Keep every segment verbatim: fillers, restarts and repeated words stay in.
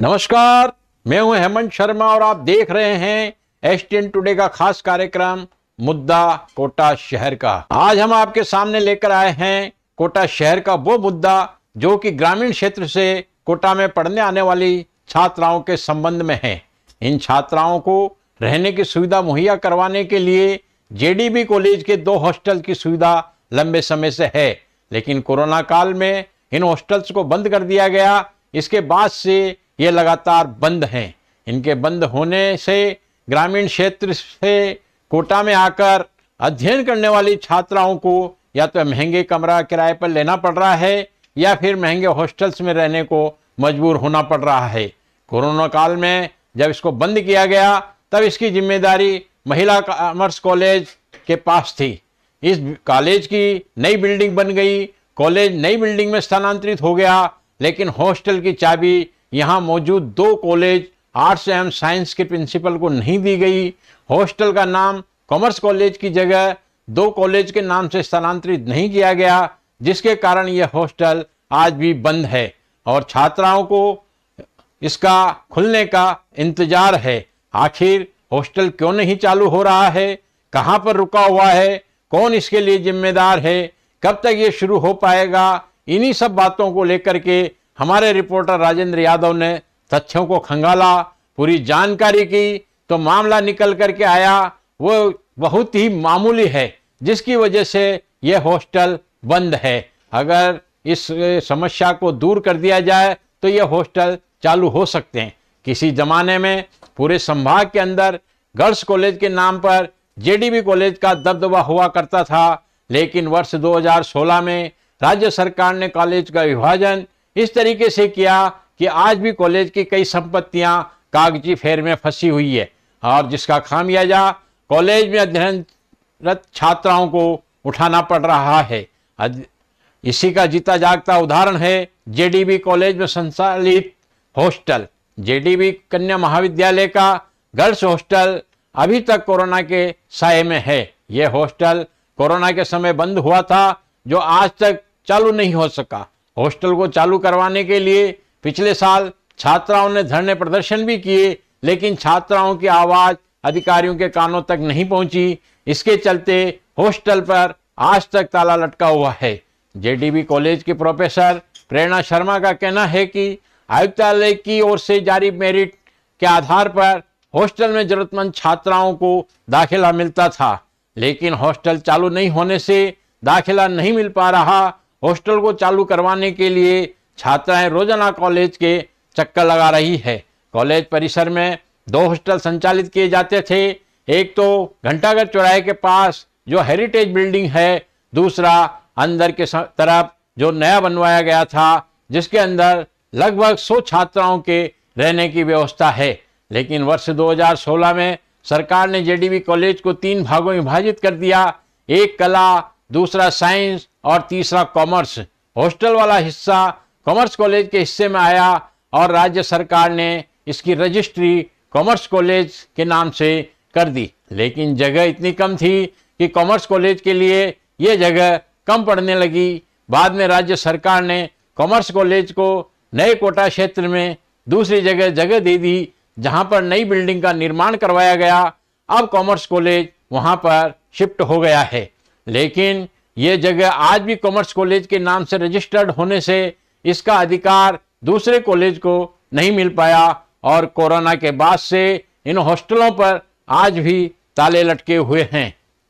नमस्कार, मैं हूं हेमंत शर्मा और आप देख रहे हैं एस टी एन टुडे का खास कार्यक्रम मुद्दा कोटा शहर का। आज हम आपके सामने लेकर आए हैं कोटा शहर का वो मुद्दा जो कि ग्रामीण क्षेत्र से कोटा में पढ़ने आने वाली छात्राओं के संबंध में है। इन छात्राओं को रहने की सुविधा मुहैया करवाने के लिए जे डी बी कॉलेज के दो हॉस्टल की सुविधा लंबे समय से है, लेकिन कोरोना काल में इन हॉस्टल्स को बंद कर दिया गया। इसके बाद से ये लगातार बंद हैं। इनके बंद होने से ग्रामीण क्षेत्र से कोटा में आकर अध्ययन करने वाली छात्राओं को या तो महंगे कमरा किराए पर लेना पड़ रहा है या फिर महंगे हॉस्टल्स में रहने को मजबूर होना पड़ रहा है। कोरोना काल में जब इसको बंद किया गया तब इसकी जिम्मेदारी महिला कॉमर्स कॉलेज के पास थी। इस कॉलेज की नई बिल्डिंग बन गई, कॉलेज नई बिल्डिंग में स्थानांतरित हो गया, लेकिन हॉस्टल की चाबी यहाँ मौजूद दो कॉलेज आर्ट्स एवं साइंस के प्रिंसिपल को नहीं दी गई। हॉस्टल का नाम कॉमर्स कॉलेज की जगह दो कॉलेज के नाम से स्थानांतरित नहीं किया गया, जिसके कारण यह हॉस्टल आज भी बंद है और छात्राओं को इसका खुलने का इंतजार है। आखिर हॉस्टल क्यों नहीं चालू हो रहा है, कहाँ पर रुका हुआ है, कौन इसके लिए जिम्मेदार है, कब तक ये शुरू हो पाएगा, इन्हीं सब बातों को लेकर के हमारे रिपोर्टर राजेंद्र यादव ने तथ्यों को खंगाला, पूरी जानकारी की, तो मामला निकल करके आया वो बहुत ही मामूली है, जिसकी वजह से यह हॉस्टल बंद है। अगर इस समस्या को दूर कर दिया जाए तो यह हॉस्टल चालू हो सकते हैं। किसी जमाने में पूरे संभाग के अंदर गर्ल्स कॉलेज के नाम पर जे डी बी कॉलेज का दबदबा हुआ करता था, लेकिन वर्ष दो हज़ार सोलह में राज्य सरकार ने कॉलेज का विभाजन इस तरीके से किया कि आज भी कॉलेज की कई संपत्तियां कागजी फेर में फंसी हुई है और जिसका खामियाजा कॉलेज में अध्ययनरत छात्राओं को उठाना पड़ रहा है। इसी का जीता जागता उदाहरण है जे डी बी कॉलेज में संचालित हॉस्टल। जे डी बी कन्या महाविद्यालय का गर्ल्स हॉस्टल अभी तक कोरोना के साये में है। यह हॉस्टल कोरोना के समय बंद हुआ था, जो आज तक चालू नहीं हो सका। हॉस्टल को चालू करवाने के लिए पिछले साल छात्राओं ने धरने प्रदर्शन भी किए, लेकिन छात्राओं की आवाज अधिकारियों के कानों तक नहीं पहुंची। इसके चलते हॉस्टल पर आज तक ताला लटका हुआ है। जे डी बी कॉलेज की प्रोफेसर प्रेरणा शर्मा का कहना है कि आयुक्तालय की ओर से जारी मेरिट के आधार पर हॉस्टल में जरूरतमंद छात्राओं को दाखिला मिलता था, लेकिन हॉस्टल चालू नहीं होने से दाखिला नहीं मिल पा रहा। हॉस्टल को चालू करवाने के लिए छात्राएं रोजाना कॉलेज के चक्कर लगा रही है। कॉलेज परिसर में दो हॉस्टल संचालित किए जाते थे, एक तो घंटाघर चौराहे के पास जो हेरिटेज बिल्डिंग है, दूसरा अंदर के तरफ जो नया बनवाया गया था, जिसके अंदर लगभग सौ छात्राओं के रहने की व्यवस्था है। लेकिन वर्ष दो हज़ार सोलह में सरकार ने जे डी बी कॉलेज को तीन भागों में विभाजित कर दिया, एक कला, दूसरा साइंस और तीसरा कॉमर्स। हॉस्टल वाला हिस्सा कॉमर्स कॉलेज के हिस्से में आया और राज्य सरकार ने इसकी रजिस्ट्री कॉमर्स कॉलेज के नाम से कर दी, लेकिन जगह इतनी कम थी कि कॉमर्स कॉलेज के लिए ये जगह कम पड़ने लगी। बाद में राज्य सरकार ने कॉमर्स कॉलेज को नए कोटा क्षेत्र में दूसरी जगह जगह दे दी, जहां पर नई बिल्डिंग का निर्माण करवाया गया। अब कॉमर्स कॉलेज वहां पर शिफ्ट हो गया है, लेकिन ये जगह आज भी कॉमर्स कॉलेज के नाम से रजिस्टर्ड होने से इसका अधिकार दूसरे कॉलेज को नहीं मिल पाया और कोरोना के बाद से इन हॉस्टलों पर आज भी ताले लटके हुए हैं।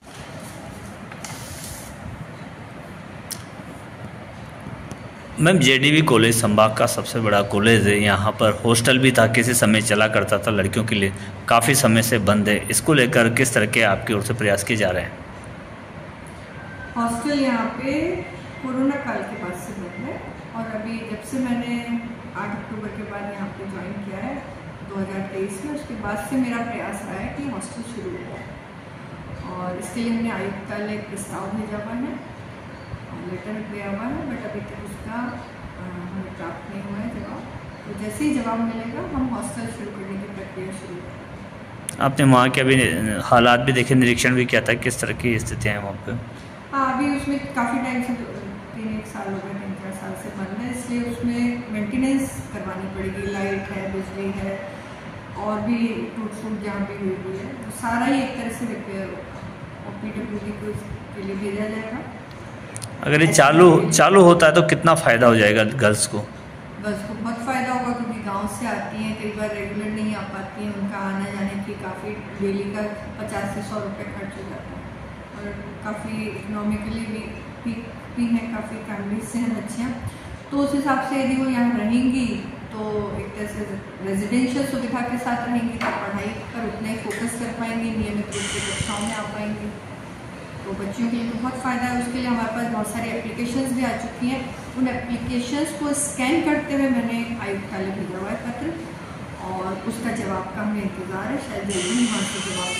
Ma'am, J D B college संभाग का सबसे बड़ा कॉलेज है। यहाँ पर हॉस्टल भी था, किसी समय चला करता था लड़कियों के लिए, काफ़ी समय से बंद है। इसको लेकर किस तरह के आपकी ओर से प्रयास किए जा रहे हैं? हॉस्टल यहाँ पे कोरोना काल के बाद से बंद है और अभी जब से मैंने आठ अक्टूबर के बाद यहाँ पे ज्वाइन किया है दो हज़ार तेईस में, उसके बाद से मेरा प्रयास रहा है कि हॉस्टल शुरू हो और इसके लिए हमने आयुक्तालय प्रस्ताव भेजा हुआ है और लेटर गया हुआ है, बट अभी तक उसका हमें प्राप्त नहीं हुआ है जवाब। तो जैसे ही जवाब मिलेगा हम हॉस्टल शुरू करने की प्रक्रिया शुरू करेंगे। आपने वहाँ के अभी हालात भी देखे, निरीक्षण भी किया था, किस तरह की स्थितियाँ हैं वहाँ पर? हाँ, अभी उसमें काफ़ी टाइम से तीन एक साल हो गए, तीन चार साल से बंद है, इसलिए उसमें मेंटेनेंस करवानी पड़ेगी। लाइट है, बिजली है और भी टूट फूट जहाँ भी हुई हुई है तो सारा ही एक तरह से रिपेयर होगा और पीडब्ल्यूडी को इसके लिए भेजा जाएगा। अगर ये चालू चालू होता है तो कितना फ़ायदा हो जाएगा गर्ल्स को? गर्ल्स को बहुत फ़ायदा होगा क्योंकि गांव से आती हैं, कई बार रेगुलर नहीं आ पाती हैं, उनका आने जाने की काफ़ी डेली का पचास से सौ रुपये खर्च हो जाता है और काफ़ी इकोनॉमिकली भी ठीक भी हैं, काफ़ी फैमिली से हैं बच्चियाँ। तो उस हिसाब से यदि वो यहाँ रहेंगी तो एक तरह से रेजिडेंशियल सुविधा के साथ रहेंगी तो पढ़ाई पर उतना ही फोकस कर पाएंगी, नियमित रूप से कक्षाओं में आ पाएंगी, तो बच्चियों के लिए तो बहुत फ़ायदा है। उसके लिए हमारे पास बहुत सारी एप्लीकेशंस भी आ चुकी हैं। उन एप्लीकेशंस को स्कैन करते हुए मैंने आयुक्तालय भेजा हुआ है पत्र और उसका जवाब का हमें इंतज़ार है, शायद जल्दी ही वहाँ से जवाब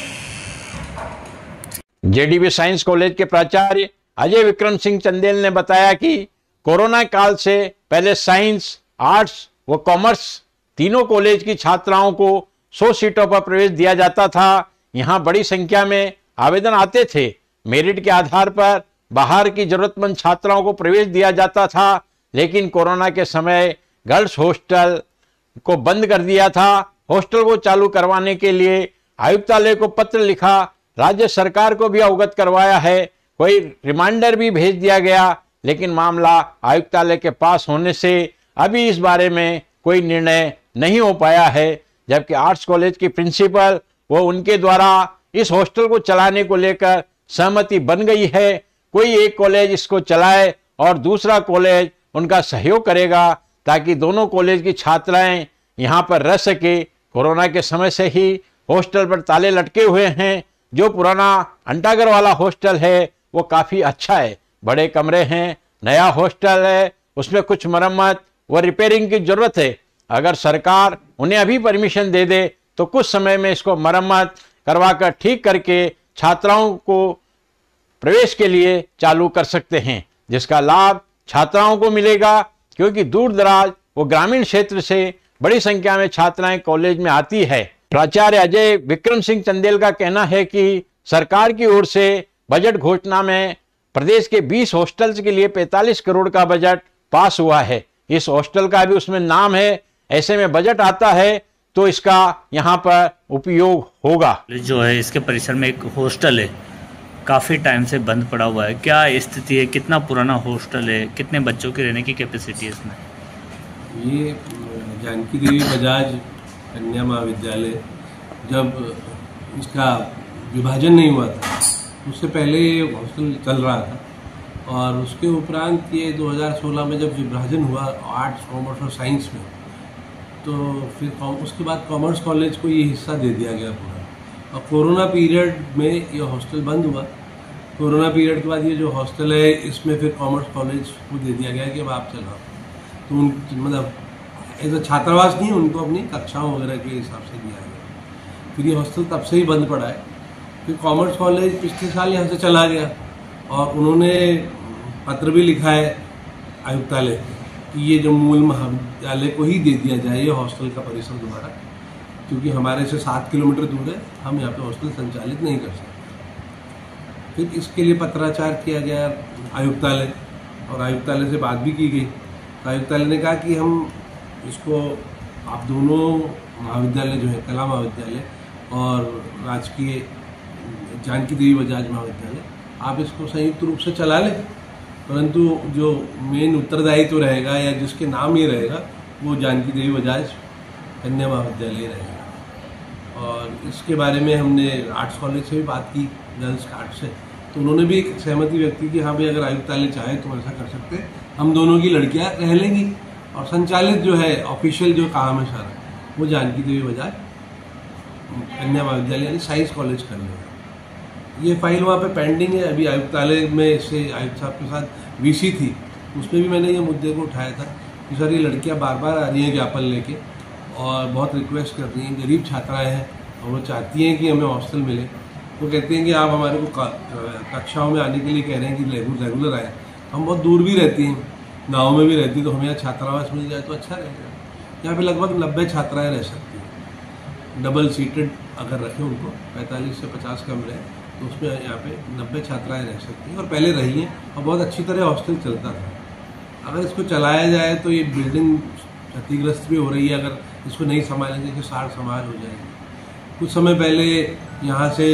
दिया जाएगा। जेडीवी साइंस कॉलेज के प्राचार्य अजय विक्रम सिंह चंदेल ने बताया कि कोरोना काल से पहले साइंस, आर्ट्स व कॉमर्स तीनों कॉलेज की छात्राओं को सौ सीटों पर प्रवेश दिया जाता था। यहाँ बड़ी संख्या में आवेदन आते थे। मेरिट के आधार पर बाहर की जरूरतमंद छात्राओं को प्रवेश दिया जाता था, लेकिन कोरोना के समय गर्ल्स हॉस्टल को बंद कर दिया था। हॉस्टल को चालू करवाने के लिए आयुक्तालय को पत्र लिखा, राज्य सरकार को भी अवगत करवाया है, कोई रिमाइंडर भी भेज दिया गया, लेकिन मामला आयुक्तालय के पास होने से अभी इस बारे में कोई निर्णय नहीं हो पाया है। जबकि आर्ट्स कॉलेज की प्रिंसिपल वो उनके द्वारा इस हॉस्टल को चलाने को लेकर सहमति बन गई है। कोई एक कॉलेज इसको चलाए और दूसरा कॉलेज उनका सहयोग करेगा ताकि दोनों कॉलेज की छात्राएं यहाँ पर रह सके। कोरोना के समय से ही हॉस्टल पर ताले लटके हुए हैं। जो पुराना अंटागर वाला हॉस्टल है वो काफ़ी अच्छा है, बड़े कमरे हैं। नया हॉस्टल है, उसमें कुछ मरम्मत व रिपेयरिंग की जरूरत है। अगर सरकार उन्हें अभी परमिशन दे दे तो कुछ समय में इसको मरम्मत करवाकर ठीक करके छात्राओं को प्रवेश के लिए चालू कर सकते हैं, जिसका लाभ छात्राओं को मिलेगा क्योंकि दूर दराज वो ग्रामीण क्षेत्र से बड़ी संख्या में छात्राएं कॉलेज में आती है। प्राचार्य अजय विक्रम सिंह चंदेल का कहना है कि सरकार की ओर से बजट घोषणा में प्रदेश के बीस हॉस्टल्स के लिए पैंतालीस करोड़ का बजट पास हुआ है। इस हॉस्टल का भी उसमें नाम है, ऐसे में बजट आता है तो इसका यहाँ पर उपयोग होगा। जो है इसके परिसर में एक हॉस्टल है, काफ़ी टाइम से बंद पड़ा हुआ है, क्या स्थिति है? कितना पुराना हॉस्टल है? कितने बच्चों की रहने की कैपेसिटी है इसमें? ये जानकी देवी बजाज कन्या महाविद्यालय जब इसका विभाजन नहीं हुआ था उससे पहले ये हॉस्टल चल रहा था और उसके उपरांत ये दो हज़ार सोलह में जब विभाजन हुआ आर्ट्स, कॉमर्स और साइंस में, तो फिर उसके बाद कॉमर्स कॉलेज को ये हिस्सा दे दिया गया पूरा। और कोरोना पीरियड में ये हॉस्टल बंद हुआ। कोरोना पीरियड के बाद ये जो हॉस्टल है इसमें फिर कॉमर्स कॉलेज को दे दिया गया कि अब आप चलाओ। तो उन मतलब ऐसा छात्रावास नहीं, उनको अपनी कक्षाओं वगैरह के हिसाब से दिया गया। फिर ये हॉस्टल तब से ही बंद पड़ा है। फिर कॉमर्स कॉलेज पिछले साल यहाँ से चला गया और उन्होंने पत्र भी लिखा है आयुक्तालय कि ये जो मूल महाविद्यालय को ही दे दिया जाए ये हॉस्टल का परिसर दोबारा, क्योंकि हमारे से सात किलोमीटर दूर है, हम यहाँ पे हॉस्टल संचालित नहीं कर सकते। फिर इसके लिए पत्राचार किया गया आयुक्तालय और आयुक्तालय से बात भी की गई। तो आयुक्तालय ने कहा कि हम इसको आप दोनों महाविद्यालय जो है कला महाविद्यालय और राजकीय जानकी देवी बजाज महाविद्यालय, आप इसको संयुक्त रूप से चला लें, परंतु जो मेन उत्तरदायित्व तो रहेगा या जिसके नाम ये रहेगा वो जानकी देवी बजाज कन्या महाविद्यालय रहेगा। और इसके बारे में हमने आर्ट्स कॉलेज से भी बात की, गर्ल्स आर्ट्स से, तो उन्होंने भी एक सहमति व्यक्त की कि हाँ भाई अगर आयुक्तालय चाहे तो ऐसा कर सकते हैं, हम दोनों की लड़कियाँ रह लेंगी और संचालित जो है ऑफिशियल जो काम है सारा वो जानकी देवी बजाज कन्या महाविद्यालय यानी साइंस कॉलेज कर लेगा। ये फाइल वहाँ पे पेंडिंग है अभी आयुक्तालय में। इससे आयुक्त साहब के साथ वीसी थी, उसमें भी मैंने ये मुद्दे को उठाया था कि सर ये लड़कियाँ बार बार आ रही हैं ज्ञापन लेके और बहुत रिक्वेस्ट कर रही हैं, गरीब छात्राएँ हैं और वो चाहती हैं कि हमें हॉस्टल मिले। वो कहते हैं कि आप हमारे को कक्षाओं में आने के लिए कह रहे हैं कि रेगुलर आए, हम बहुत दूर भी रहती हैं, गाँव में भी रहती हैं, तो हमें यहाँ छात्रावास मिल जाए तो अच्छा रहेगा। यहाँ पे लगभग नब्बे छात्राएँ रह सकती हैं, डबल सीटेड अगर रखें उनको, पैंतालीस से पचास कमरे हैं तो उसमें यहाँ पे नब्बे छात्राएँ रह सकती हैं और पहले रही हैं और बहुत अच्छी तरह हॉस्टल चलता था। अगर इसको चलाया जाए तो ये बिल्डिंग क्षतिग्रस्त भी हो रही है, अगर इसको नहीं संभालेंगे तो साड़ संभाल हो जाएगी। कुछ समय पहले यहाँ से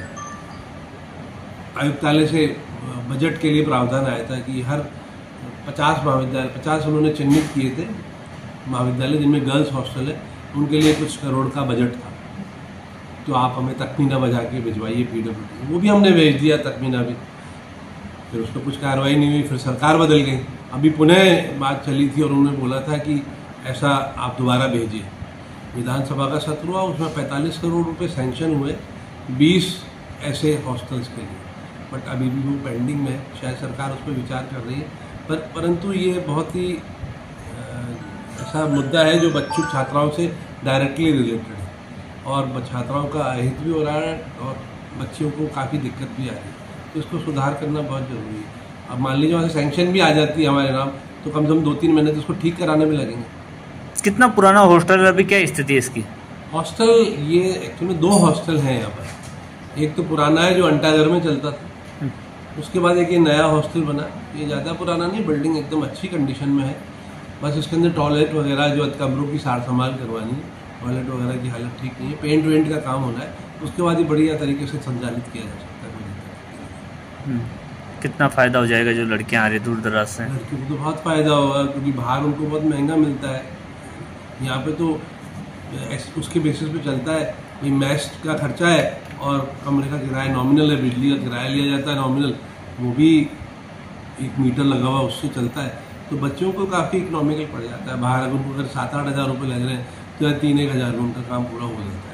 आयुक्तालय से बजट के लिए प्रावधान आया था कि हर पचास महाविद्यालय पचास उन्होंने चिन्हित किए थे महाविद्यालय जिनमें गर्ल्स हॉस्टल है, उनके लिए कुछ करोड़ का बजट था, तो आप हमें तखमीना बजा के भिजवाइए पीडब्ल्यूडी। वो भी हमने भेज दिया तखमीना भी, फिर उस पर कुछ कार्रवाई नहीं हुई, फिर सरकार बदल गई। अभी पुनः बात चली थी और उन्होंने बोला था कि ऐसा आप दोबारा भेजिए। विधानसभा का सत्र हुआ, उसमें पैंतालीस करोड़ रुपए सैंक्शन हुए बीस ऐसे हॉस्टल्स के लिए, बट अभी भी वो पेंडिंग में है। शायद सरकार उस पर विचार कर रही है, पर परंतु ये बहुत ही ऐसा मुद्दा है जो बच्चों छात्राओं से डायरेक्टली रिलेटेड है और छात्राओं का अहित भी हो रहा है और बच्चियों को काफ़ी दिक्कत भी आ रही है, तो इसको सुधार करना बहुत ज़रूरी है। अब मान लीजिए वहाँ से सैंक्शन भी आ जाती है हमारे नाम, तो कम से कम दो तीन महीने तो इसको ठीक कराने में लगेंगे। कितना पुराना हॉस्टल है, अभी क्या स्थिति है इसकी? हॉस्टल ये एक्चुअली दो हॉस्टल हैं यहाँ पर। एक तो पुराना है जो अंटागर में चलता था, उसके बाद एक ये नया हॉस्टल बना। ये ज़्यादा पुराना नहीं, बिल्डिंग एकदम अच्छी कंडीशन में है, बस इसके अंदर टॉयलेट वगैरह जो कमरों की सार संभाल करवानी है, टॉयलेट वगैरह की हालत ठीक नहीं है, पेंट वेंट का काम होना है, उसके बाद ही बढ़िया तरीके से संचालित किया जा सकता है। कितना फ़ायदा हो जाएगा जो लड़कियां आ रही दूर दराज से? लड़कियों को तो बहुत फ़ायदा होगा, क्योंकि बाहर उनको बहुत महंगा मिलता है, यहाँ पे तो उसके बेसिस पे चलता है। ये मैस का खर्चा है और कमरे का किराया नॉमिनल है, बिजली का किराया लिया जाता है नॉमिनल, वो भी एक मीटर लगा हुआ उससे चलता है, तो बच्चों को काफ़ी इकोनॉमिकल पड़ जाता है। बाहर अगर उनको अगर सात आठ हज़ार रुपये लग रहे हैं तो तीन एक हज़ार में उनका काम पूरा हो जाता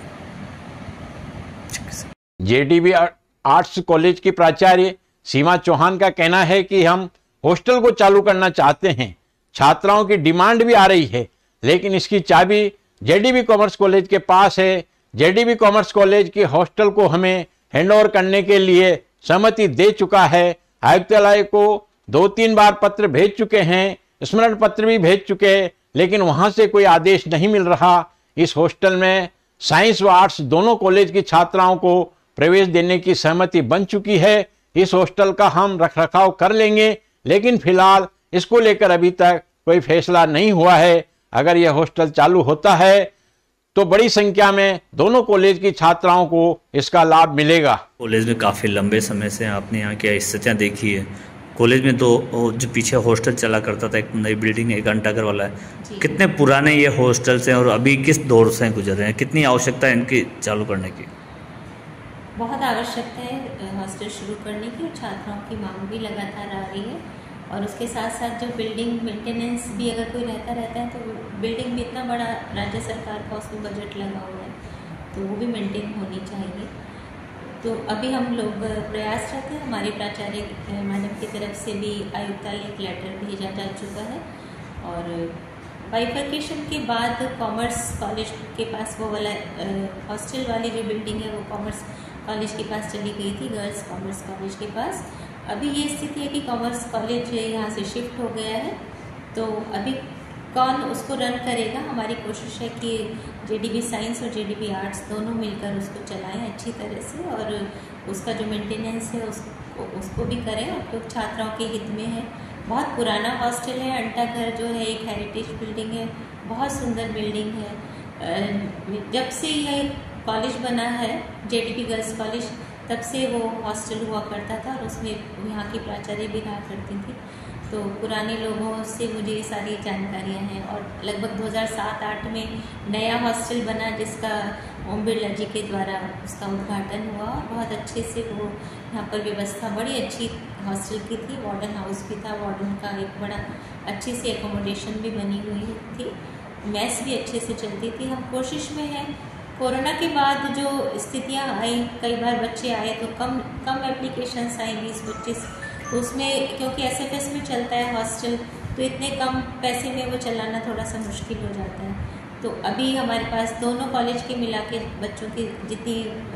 है। जेडीबी आर्ट्स कॉलेज की प्राचार्य सीमा चौहान का कहना है कि हम हॉस्टल को चालू करना चाहते हैं, छात्राओं की डिमांड भी आ रही है, लेकिन इसकी चाबी जेडीबी कॉमर्स कॉलेज के पास है। जेडीबी कॉमर्स कॉलेज के हॉस्टल को हमें हैंडओवर करने के लिए सहमति दे चुका है। आयुक्तालय को दो तीन बार पत्र भेज चुके हैं, स्मरण पत्र भी भेज चुके हैं, लेकिन वहां से कोई आदेश नहीं मिल रहा। इस हॉस्टल में साइंस व आर्ट्स दोनों कॉलेज की छात्राओं को प्रवेश देने की सहमति बन चुकी है। इस हॉस्टल का हम रखरखाव कर लेंगे, लेकिन फिलहाल इसको लेकर अभी तक कोई फैसला नहीं हुआ है। अगर यह हॉस्टल चालू होता है तो बड़ी संख्या में दोनों कॉलेज की छात्राओं को इसका लाभ मिलेगा। कॉलेज में काफ़ी लंबे समय से आपने यहाँ की स्थितियाँ देखी है। कॉलेज में तो जो पीछे हॉस्टल चला करता था, एक नई बिल्डिंग है, एक घंटाघर वाला है, कितने पुराने ये हॉस्टल्स हैं और अभी किस दौर से गुजर रहे हैं? कितनी आवश्यकता है इनकी चालू करने की? बहुत आवश्यकता है हॉस्टल शुरू करने की, और छात्राओं की मांग भी लगातार आ रही है, और उसके साथ साथ जो बिल्डिंग मेंटेनेंस भी अगर कोई रहता रहता है तो बिल्डिंग भी इतना बड़ा राज्य सरकार का उसमें बजट लगा हुआ है, तो वो भी मेंटेन होनी चाहिए। तो अभी हम लोग प्रयासरत हैं, हमारे प्राचार्य मैडम की तरफ से भी आयुक्तालय एक लेटर भेजा जा चुका है, और बाइफर्केशन के बाद कॉमर्स कॉलेज के पास वो वाला हॉस्टल वाली जो बिल्डिंग है वो कॉमर्स कॉलेज के पास चली गई थी, गर्ल्स कॉमर्स कॉलेज के पास। अभी ये स्थिति है कि कॉमर्स कॉलेज यहाँ से शिफ्ट हो गया है, तो अभी कौन उसको रन करेगा? हमारी कोशिश है कि जेडीबी साइंस और जेडीबी आर्ट्स दोनों मिलकर उसको चलाएं अच्छी तरह से, और उसका जो मेंटेनेंस है उसको उसको भी करें, और क्योंकि छात्राओं के हित में है। बहुत पुराना हॉस्टल है, अंटाघर जो है एक हेरिटेज बिल्डिंग है, बहुत सुंदर बिल्डिंग है। जब से यह कॉलेज बना है जेडीबी गर्ल्स कॉलेज, तब से वो हॉस्टल हुआ करता था, और उसमें यहाँ की प्राचार्य भी रहा करती थी, तो पुराने लोगों से मुझे ये सारी जानकारियाँ हैं। और लगभग दो हज़ार सात आठ में नया हॉस्टल बना, जिसका ओम बिरला जी के द्वारा उसका उद्घाटन हुआ, और बहुत अच्छे से वो यहाँ पर व्यवस्था बड़ी अच्छी हॉस्टल की थी, वार्डन हाउस भी था, वार्डन का एक बड़ा अच्छी सी एकोमोडेशन भी बनी हुई थी, मैस भी अच्छे से चलती थी। हम कोशिश में हैं, कोरोना के बाद जो स्थितियाँ आई, कई बार बच्चे आए तो कम कम एप्लीकेशंस आई, बीस पच्चीस, तो उसमें क्योंकि एस एफ एस में चलता है हॉस्टल, तो इतने कम पैसे में वो चलाना थोड़ा सा मुश्किल हो जाता है। तो अभी हमारे पास दोनों कॉलेज के मिला के बच्चों की जितनी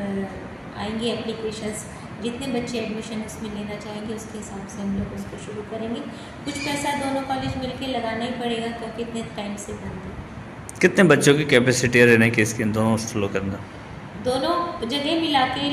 आएंगी एप्लीकेशंस, जितने बच्चे एडमिशन उसमें लेना चाहेंगे, उसके हिसाब से हम लोग उसको शुरू करेंगे। कुछ पैसा दोनों कॉलेज मिलके लगाना ही पड़ेगा, क्योंकि इतने टाइम से बंद है। कितने बच्चों की कैपेसिटी है रहने की इसके दोनों हॉस्टलों के अंदर? दोनों जगह मिला के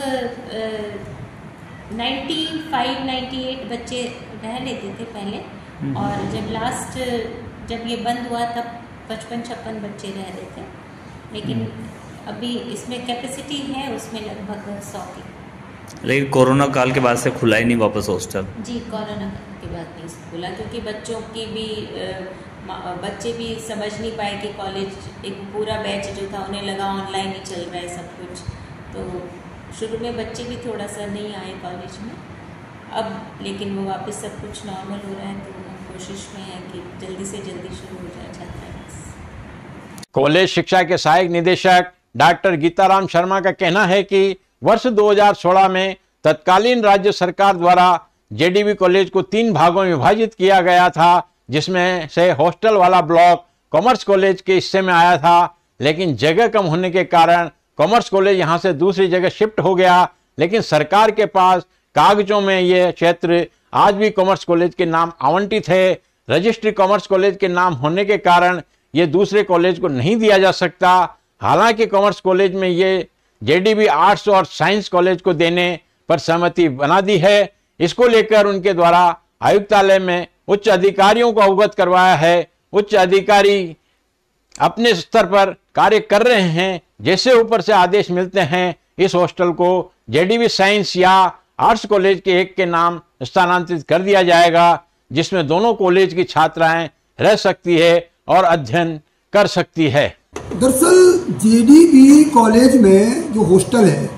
लगभग नाइन्टी फाइव नाइन्टी एट बच्चे रह लेते थे पहले, और जब लास्ट जब ये बंद हुआ तब पचपन छप्पन बच्चे रह रहे थे, लेकिन अभी इसमें कैपेसिटी है उसमें लगभग सौ की। लेकिन कोरोना काल के बाद से खुला ही नहीं वापस हॉस्टल? जी, कोरोना के बाद नहीं खुला क्योंकि बच्चों की भी बच्चे भी समझ नहीं पाए कि कॉलेज एक पूरा बैच जो था उन्हें लगा ऑनलाइन ही चल रहा है सब कुछ, तो शुरू में बच्चे भी थोड़ा सा नहीं आए कॉलेज में। अब लेकिन वो वापस सब कुछ नॉर्मल हो रहा है, तो हम कोशिश में है कि जल्दी से जल्दी शुरू हो जाए छात्रावास। कॉलेज शिक्षा के सहायक निदेशक डॉक्टर गीताराम शर्मा का कहना है कि वर्ष दो हज़ार सोलह में तत्कालीन राज्य सरकार द्वारा जेडीबी कॉलेज को तीन भागों में विभाजित किया गया था, जिसमें से हॉस्टल वाला ब्लॉक कॉमर्स कॉलेज के हिस्से में आया था, लेकिन जगह कम होने के कारण कॉमर्स कॉलेज यहां से दूसरी जगह शिफ्ट हो गया। लेकिन सरकार के पास कागजों में यह क्षेत्र आज भी कॉमर्स कॉलेज के नाम आवंटित है। रजिस्ट्री कॉमर्स कॉलेज के नाम होने के कारण ये दूसरे कॉलेज को नहीं दिया जा सकता। हालांकि कॉमर्स कॉलेज में ये जेडीबी आर्ट्स और साइंस कॉलेज को देने पर सहमति बना दी है। इसको लेकर उनके द्वारा आयुक्तालय में उच्च अधिकारियों को अवगत करवाया है। उच्च अधिकारी अपने स्तर पर कार्य कर रहे हैं। जैसे ऊपर से आदेश मिलते हैं, इस हॉस्टल को जेडीबी साइंस या आर्ट्स कॉलेज के एक के नाम स्थानांतरित कर दिया जाएगा, जिसमें दोनों कॉलेज की छात्राएं रह सकती है और अध्ययन कर सकती है। दरअसल जेडीबी कॉलेज में जो हॉस्टल है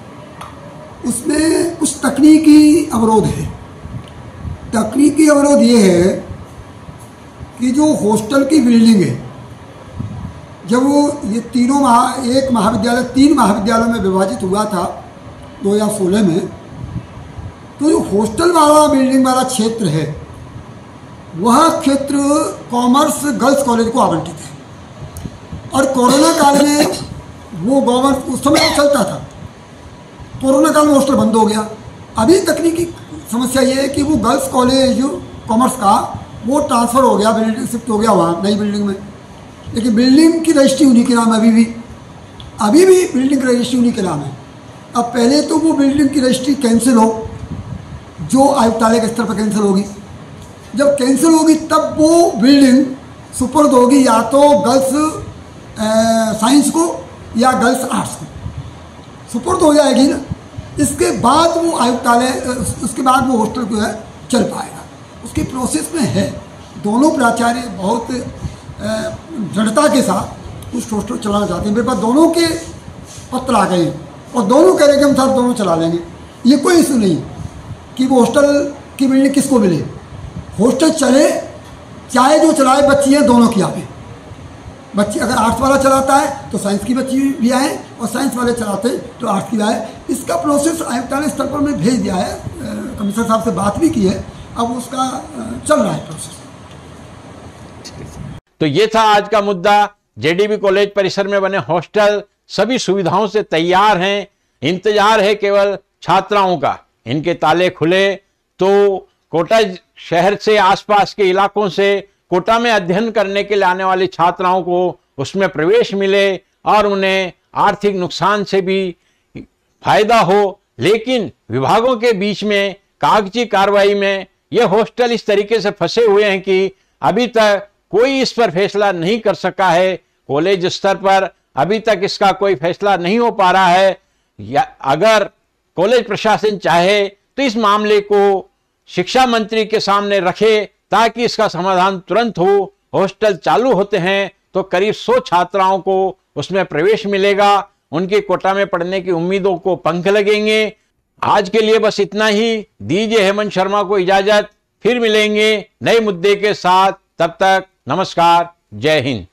उसमें कुछ तकनीकी अवरोध है। तकनीकी अवरोध ये है कि जो हॉस्टल की बिल्डिंग है, जब वो ये तीनों महा एक महाविद्यालय तीन महाविद्यालयों में विभाजित हुआ था दो हज़ार सोलह में, तो जो हॉस्टल वाला बिल्डिंग वाला क्षेत्र है वह क्षेत्र कॉमर्स गर्ल्स कॉलेज को आवंटित है। और कोरोना काल में वो गवर्नमेंट उस समय चलता था, कोरोना काल में हॉस्टल बंद हो गया। अभी तकनीकी समस्या ये है कि वो गर्ल्स कॉलेज कॉमर्स का वो ट्रांसफ़र हो गया, बिल्डिंग शिफ्ट हो गया वहाँ नई बिल्डिंग में, लेकिन बिल्डिंग की रजिस्ट्री उन्हीं के नाम है। अभी भी अभी भी बिल्डिंग की रजिस्ट्री उन्हीं के नाम है। अब पहले तो वो बिल्डिंग की रजिस्ट्री कैंसिल हो, जो आयुक्तालय के स्तर पर कैंसिल होगी। जब कैंसिल होगी तब वो बिल्डिंग सुपुर्द होगी या तो गर्ल्स साइंस को या गर्ल्स आर्ट्स को सुपुर्द हो जाएगी ना। इसके बाद वो आयुक्तालय, उसके बाद वो हॉस्टल जो है चल पाएगा। उसकी प्रोसेस में है। दोनों प्राचार्य बहुत दृढ़ता के साथ उस हॉस्टल चलाना चाहते हैं। मेरे पास दोनों के पत्र आ गए और दोनों कह रहे कि हम साथ दोनों चला लेंगे। ये कोई इशू नहीं कि वो हॉस्टल की बिल्डिंग किसको मिले। हॉस्टल चले, चाहे जो चलाए बच्ची हैं दोनों की आवे। बच्ची अगर आर्ट्स वाला चलाता है तो साइंस की बच्ची भी आए, और साइंस वाले चलाते तो आर्ट्स की आए। इसका प्रोसेस आयुक्तालय स्तर पर मैं भेज दिया है, कमिश्नर साहब से बात भी की है, अब उसका चल रहा है प्रोसेस। तो ये था आज का मुद्दा। जेडीबी कॉलेज परिसर में बने हॉस्टल सभी सुविधाओं से तैयार हैं। इंतजार है केवल छात्राओं का। इनके ताले खुले तो कोटा शहर से आसपास के इलाकों से कोटा में अध्ययन करने के लिए आने वाली छात्राओं को उसमें प्रवेश मिले और उन्हें आर्थिक नुकसान से भी फायदा हो। लेकिन विभागों के बीच में कागजी कार्रवाई में यह हॉस्टल इस तरीके से फंसे हुए हैं कि अभी तक कोई इस पर फैसला नहीं कर सका है। कॉलेज स्तर पर अभी तक इसका कोई फैसला नहीं हो पा रहा है। या अगर कॉलेज प्रशासन चाहे तो इस मामले को शिक्षा मंत्री के सामने रखे ताकि इसका समाधान तुरंत हो। हॉस्टल चालू होते हैं तो करीब सौ छात्राओं को उसमें प्रवेश मिलेगा। उनकी कोटा में पढ़ने की उम्मीदों को पंख लगेंगे। आज के लिए बस इतना ही। दीजिए हेमंत शर्मा को इजाजत। फिर मिलेंगे नए मुद्दे के साथ। तब तक नमस्कार, जय हिंद।